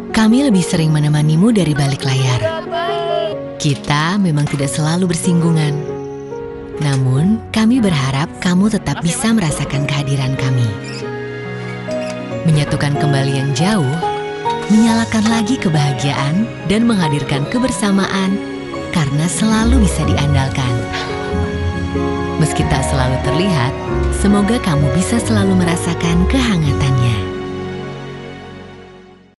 Kami lebih sering menemanimu dari balik layar. Kita memang tidak selalu bersinggungan. Namun, kami berharap kamu tetap bisa merasakan kehadiran kami. Menyatukan kembali yang jauh, menyalakan lagi kebahagiaan, dan menghadirkan kebersamaan karena selalu bisa diandalkan. Meski tak selalu terlihat, semoga kamu bisa selalu merasakan kehangatannya.